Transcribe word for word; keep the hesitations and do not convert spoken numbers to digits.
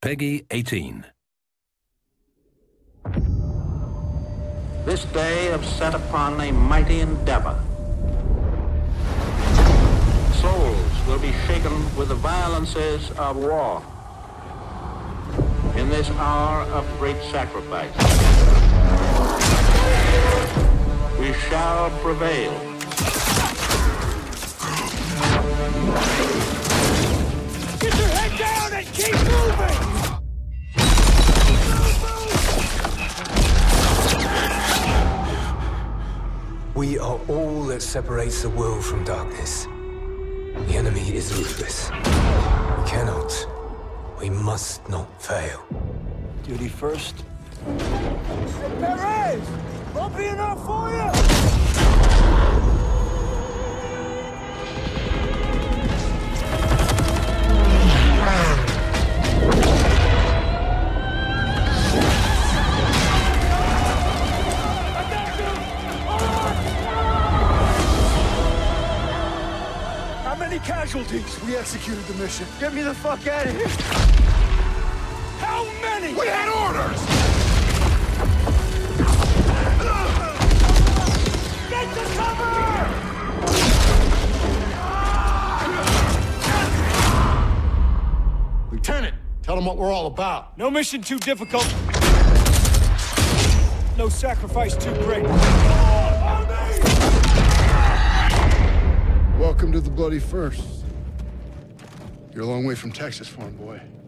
Peggy eighteen. This day have set upon a mighty endeavor. Souls will be shaken with the violences of war. In this hour of great sacrifice, we shall prevail. Get your head down and keep moving! We are all that separates the world from darkness. The enemy is ruthless. We cannot, we must not fail. Duty first. Hey, Perez! Won't be enough for you! How many casualties? We executed the mission. Get me the fuck out of here! How many? We had orders! Get to cover! Lieutenant, tell them what we're all about. No mission too difficult. No sacrifice too great. Welcome to the Bloody First. You're a long way from Texas, farm boy.